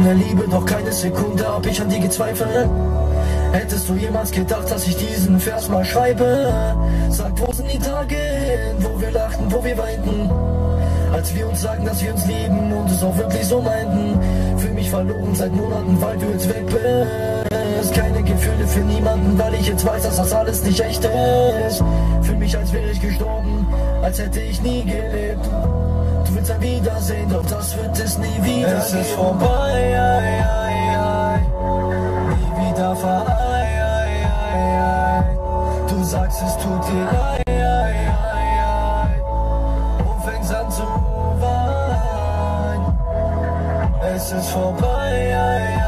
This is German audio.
der Liebe, doch keine Sekunde hab ich an die gezweifelt. Hättest du jemals gedacht, dass ich diesen Vers mal schreibe? Sag, wo sind die Tage hin, wo wir lachten, wo wir weinten? Als wir uns sagten, dass wir uns lieben und es auch wirklich so meinten. Fühl mich verloren seit Monaten, weil du jetzt weg bist. Keine Gefühle für niemanden, weil ich jetzt weiß, dass das alles nicht echt ist. Fühl mich, als wäre ich gestorben, als hätte ich nie gelebt. Du willst ein Wiedersehen, doch das wird es nie wieder. Es ist vorbei, nie wieder vereint. Du sagst, es tut dir leid, und fängst an zu weinen. Es ist vorbei,